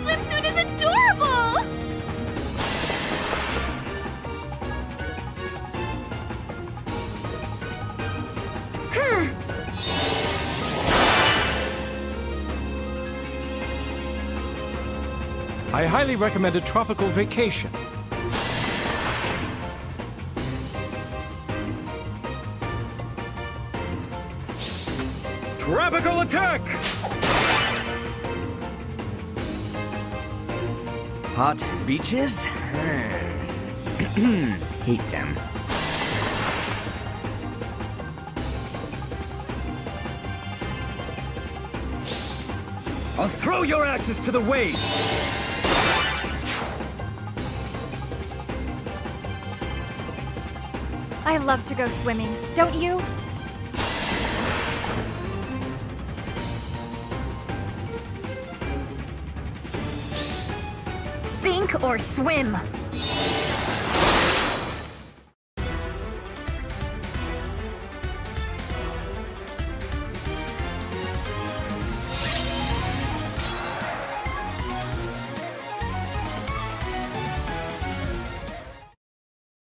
swimsuit is adorable! I highly recommend a tropical vacation. Tropical attack! Hot beaches? Hate them. I'll throw your asses to the waves! I love to go swimming, don't you? Sink or swim!